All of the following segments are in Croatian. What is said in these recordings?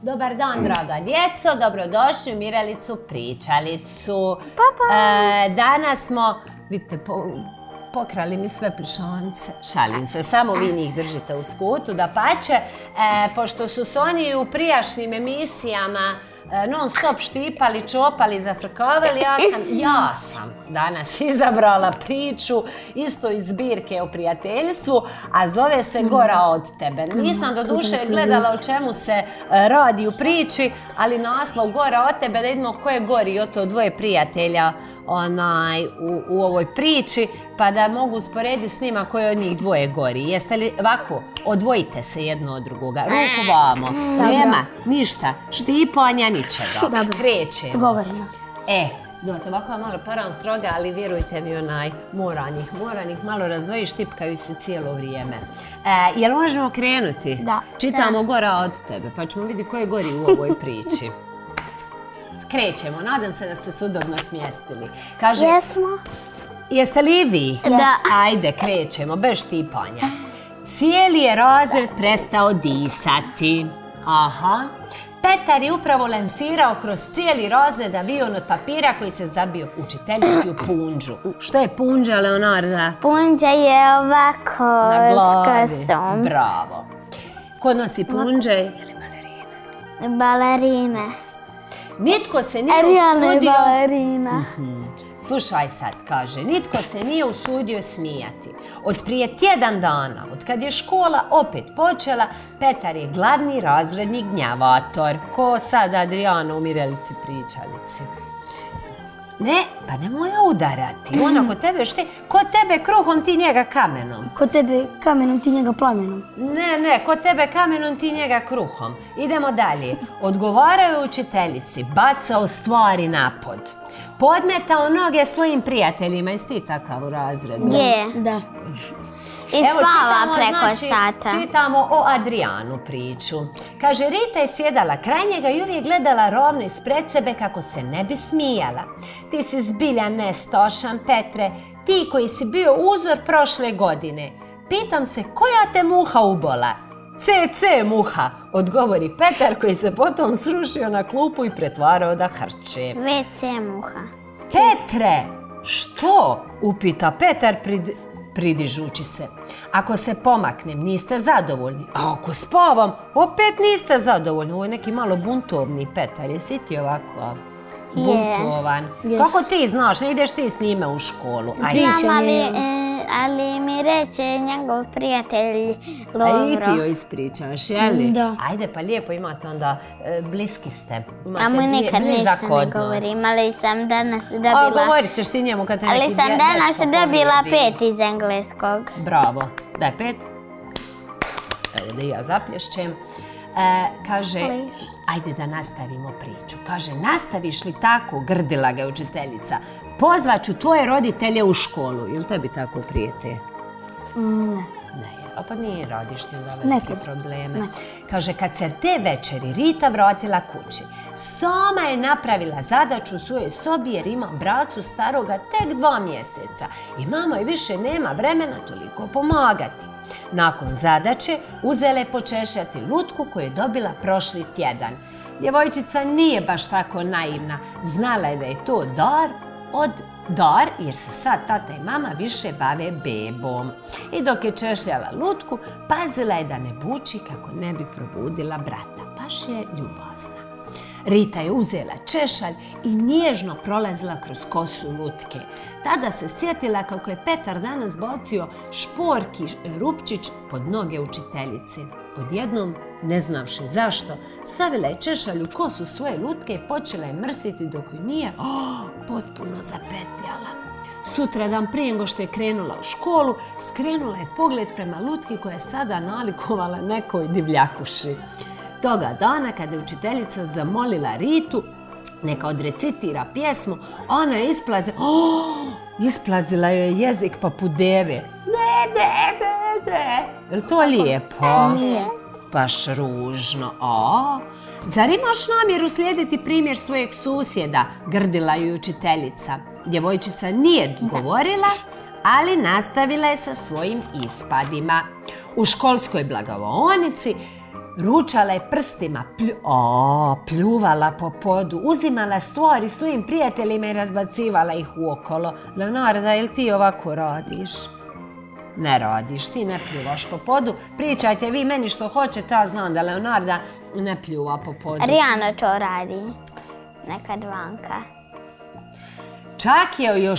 Dobar dan, draga djeco, dobrodošli u Mirelicu pričalicu. Danas smo, vidite, pokrali mi sve plišance. Šalim se, samo vi njih držite u skutu, dapače. Pošto su se oni u prijašnjim emisijama non stop štipali, čopali, zafrkavali, ja sam danas izabrala priču isto iz zbirke o prijateljstvu, a zove se Gora od tebe. Nisam do duše gledala o čemu se radi u priči, ali naslov Gora od tebe, da vidimo ko je gori od to dvoje prijatelja u ovoj priči, pa da mogu usporediti s njima koji od njih dvoje gori. Jeste li ovako? Odvojite se jedno od drugoga. Ruku vamo. Nema ništa. Štipanja, ničega. Krećemo. Dogovoreno. Dosta, ovako je malo paran stroga, ali vjerujte mi mora njih malo razdvoji, štipkaju se cijelo vrijeme. Jel možemo krenuti? Da. Čitamo Gora od tebe, pa ćemo vidjeti ko je gori u ovoj priči. Krećemo, nadam se da ste se udobno smjestili. Jesmo. Jeste li vi? Da. Ajde, krećemo, bez štipanja. Cijeli je razred prestao disati. Aha. Petar je upravo lansirao kroz cijeli razred avion od papira koji se zabio učiteljici u punđu. Što je punđa, Leonarda? Punđa je ovako na glavi. S kosom. Bravo. Ko nosi punđe ili balerine? Balerine. Nitko se nije Realna usudio... balerina. Slušaj sad, kaže, nitko se nije usudio smijati. Od prije tjedan dana, od kad je škola opet počela, Petar je glavni razredni gnjavator. Ko sad Adriana u Mirelici pričalici? Ne, pa nemoj udarati. Ona kod tebe kod tebe kruhom, ti njega kamenom. Kod tebe kamenom, ti njega plamenom. Ne, kod tebe kamenom, ti njega kruhom. Idemo dalje. Odgovaraju učiteljici, bacao stvari napod. Podmetao noge svojim prijateljima. Jesi ti takav u razredu? Je. Da. I spava preko sata. Čitamo o Adrijanu priču. Kaže, Rita je sjedala kraj njega i uvijek gledala rovno ispred sebe kako se ne bi smijala. Ti si zbilja nestošan, Petre, ti koji si bio uzor prošle godine. Pitam se, koja te muha ubola? CC muha, odgovori Petar koji se potom srušio na klupu i pretvarao da hrče. WC muha. Petre, što? Upita Petar pridižući se. Ako se pomaknem, niste zadovoljni. A ako spavam, opet niste zadovoljni. Ovo je neki malo buntovni Petar. Jesi ti ovako buntovan? Kako ti znaš? Ne ideš ti s njime u školu? Znam, ali mi reče njegov prijatelj Lovro. A i ti joj ispričaš, jeli? Da. Ajde, pa lijepo imate onda, bliski ste. A mu nikad ništa ne govorim, ali sam danas dobila... A govorit ćeš ti njemu kad te neki dječko pomeri. Ali sam danas dobila 5 iz engleskog. Bravo. Daj 5. Evo da i ja zaplješćem. Kaže, ajde da nastavimo priču. Kaže, nastaviš li tako, grdila ga učiteljica, pozvaću tvoje roditelje u školu. Jel tebi tako prijete? Ne. A pa nije radiš ti onda velike probleme. Kaže, kad se te večeri Rita vratila kući, sama je napravila zadaću u svojoj sobi jer ima bracu staroga tek 2 mjeseca i mama joj više nema vremena toliko pomagati. Nakon zadaće uzela je počešljati lutku koju je dobila prošli tjedan. Djevojčica nije baš tako naivna. Znala je da je to dar jer se sad tata i mama više bave bebom. I dok je češljala lutku, pazila je da ne buči kako ne bi probudila brata. Baš je ljubazna. Rita je uzela češalj i nježno prolazila kroz kosu lutke. Tada se sjetila kako je Petar danas bacio šporki rupčić pod noge učiteljice. Odjednom, ne znavši zašto, stavila je češalj u kosu svoje lutke i počela je mrsiti dok ju nije potpuno zapetljala. Sutradan prije nego što je krenula u školu, skrenula je pogled prema lutki koja je sada nalikovala nekoj divljakuši. Toga dana, kada je učiteljica zamolila Ritu neka odrecitira pjesmu, ona je isplazila je jezik poput deve. Je li to lijepo? Nije. Baš ružno. Zar imaš namjeru slijediti primjer svojeg susjeda? Grdila ju učiteljica. Djevojčica nije odgovorila, ali nastavila je sa svojim ispadima. U školskoj blagovaonici ručala je prstima, pljuvala po podu, uzimala stvari svojim prijateljima i razbacivala ih uokolo. Leonarda, jel ti ovako radiš? Ne radiš, ti ne pljuvaš po podu. Pričajte vi meni što hoćete, ja znam da Leonarda ne pljuva po podu. Rijana to radi. Nekad vanka. Čak je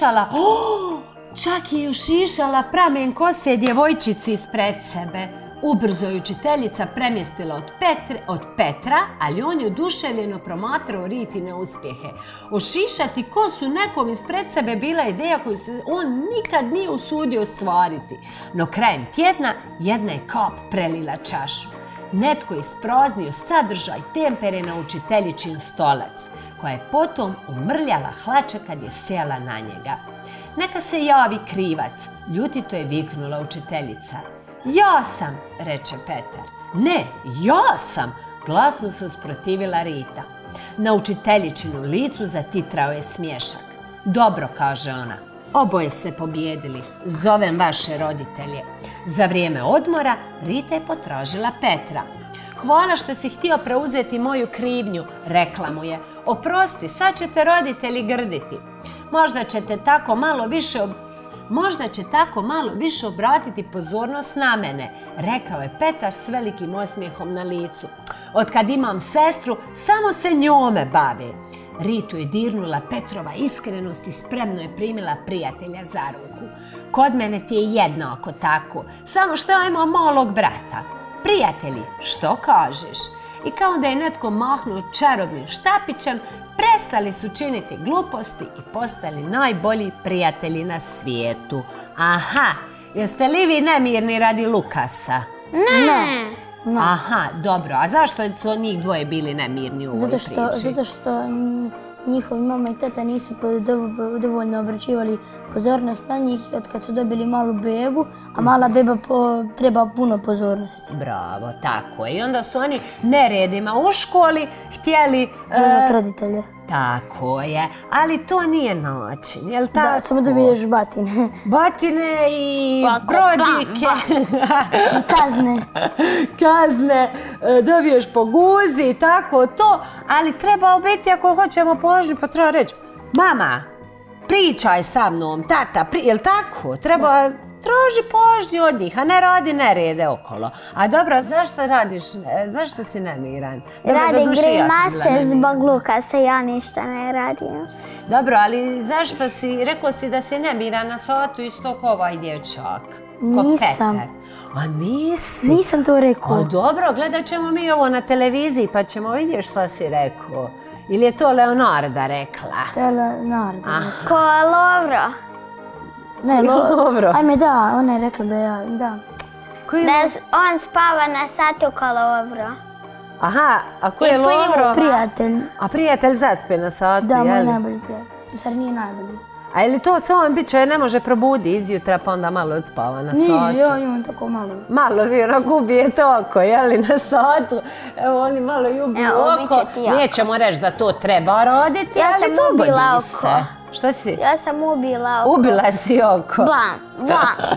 još išala pramen kose djevojčici ispred sebe. Ubrzo je učiteljica premjestila od Petra, ali on je oduševljeno promatrao Ritine uspjehe. Ošišati kosu nekom ispred sebe bila ideja koju se on nikad nije usudio ostvariti. No krajem tjedna jedna je kap prelila čašu. Netko je ispraznio sadržaj tempere na učiteljičin stolac, koja je potom umrljala hlače kad je sjela na njega. Neka se javi krivac, ljutito je viknula učiteljica. Ja sam, reče Petar. Ne, ja sam, glasno se usprotivila Rita. Na učiteljičinu licu zatitrao je smiješak. Dobro, kaže ona, oboje ste pobjedili, zovem vaše roditelje. Za vrijeme odmora Rita je potražila Petra. Hvala što si htio preuzeti moju krivnju, rekla mu je. Oprosti, sad će te roditelji grditi. Možda će tako malo više obratiti pozornost na mene, rekao je Petar s velikim osmijehom na licu. Otkad imam sestru, samo se njome bavi. Ritu je dirnula Petrova iskrenost i spremno je primila prijatelja za ruku. Kod mene ti je jednako tako, samo što ja imam malog brata. Prijatelji, što kažeš? I kao da je netko mahnuo čarobnim štapićem, prestali su činiti gluposti i postali najbolji prijatelji na svijetu. Aha, jeste li vi nemirni radi Lukasa? Ne. Aha, dobro. A zašto su njih dvoje bili nemirni u ovoj priči? Zato što njihovi mama i tata nisu dovoljno obraćivali pozornost na njih od kad su dobili malu bebu, a mala beba treba puno pozornosti. Bravo, tako je. I onda su oni neredima u školi htjeli... Držati roditelje. Tako je, ali to nije način, jel tako? Da, samo dobiješ batine. Batine i brodike. I kazne. Kazne, dobiješ po guzi i tako to, ali treba biti ako hoćemo pažnju, pa treba reći, mama, pričaj sa mnom, tata, jel tako? Treba... Traži pažnju od njih, a ne radi nerede okolo. A dobro, znaš što radiš? Zašto si nemiran? Radi grimase zbog Lukasa, ja ništa ne radim. Dobro, ali zašto si, rekao si da si nemiran na satu isto kao ovaj dječak? Nisam. A nisi? Nisam to rekao. A dobro, gledat ćemo mi ovo na televiziji pa ćemo vidjeti što si rekao. Ili je to Leonarda rekla? To je Leonarda. Ko Lovro? Ne, Lovro. Ajme da, ona je rekla da ja, da. Da on spava na satu ko Lovro. Aha, a ko je Lovro? Prijatelj. A prijatelj zaspe na satu, jel? Da, moj najbolji prijatelj. Sad nije najbolji. A je li to se on biće ne može probudi izjutra pa onda malo odspava na satu? Nije, on tako malo. Malo vi onako ubijete oko, jeli, na satu. Evo oni malo i ubiju oko. Nećemo reći da to treba roditi, ali dogodi se. Što si? Ja sam ubila oko. Ubila si oko? Blam.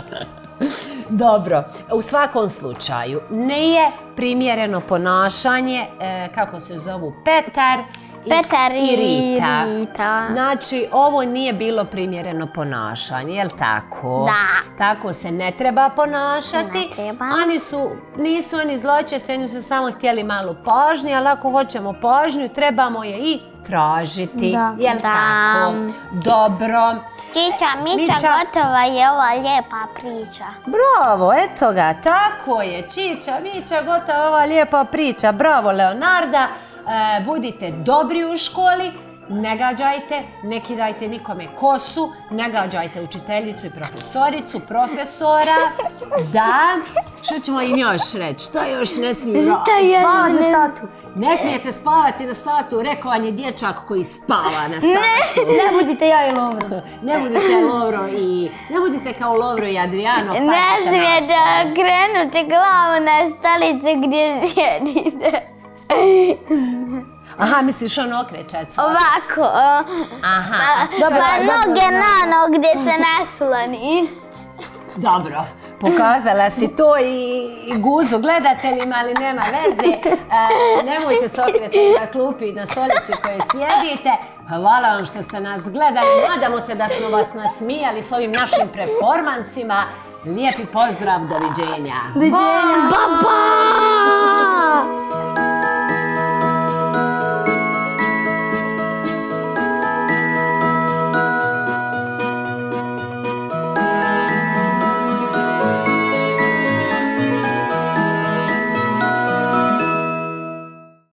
Dobro, u svakom slučaju nije primjereno ponašanje, kako se zovu, Petar i Rita. Znači, ovo nije bilo primjereno ponašanje, jel tako? Da. Tako se ne treba ponašati. Ne treba. Nisu oni zločesti, oni su samo htjeli malu pažnju, ali ako hoćemo pažnju, trebamo je i tražiti, jel tako? Dobro. Čiča, Mića, gotova je ova lijepa priča. Bravo, eto ga, tako je. Čiča, Mića, gotova ova lijepa priča. Bravo, Leonarda. Budite dobri u školi, ne gađajte, ne kidajte nikome kosu, ne gađajte učiteljicu i profesoricu, profesora. Da, što ćemo im još reći? Što još ne smiju spavati na satu? Ne smijete spavati na satu, rekao vam je dječak koji spava na satu. Ne budite ja i Lovro. Ne budite Lovro i... Ne budite kao Lovro i Adriano. Ne smijete okrenuti glavu na stolicu gdje sjedite. Aha, misliš ono okrećac? Ovako. Aha. Pa noge na noge gdje se nasloniš. Dobro, Pokazala si to i guzu gledateljima, ali nema veze. Nemojte se okretati na klupi, na stolici koje sjedite. Hvala vam što ste nas gledali. Nadamo se da smo vas nasmijali s ovim našim performansima. Lijepi pozdrav, doviđenja. Doviđenja. Pa!